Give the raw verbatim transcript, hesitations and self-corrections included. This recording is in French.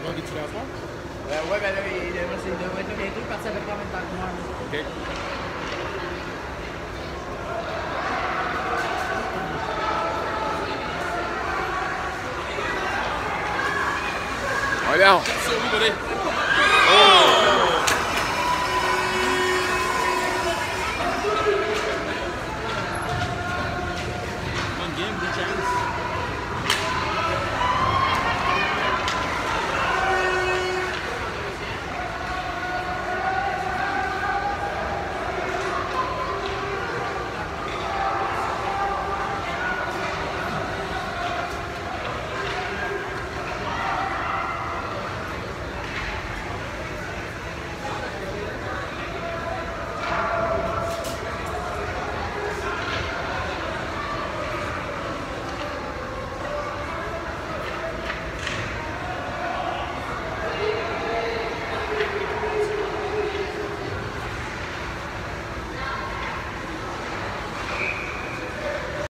On est-tu lancement? Euh, ouais, ben là, il devrait, il devrait être là bientôt, il partit à peu près en même temps que moi. OK. Regarde. Sur vous, buddy.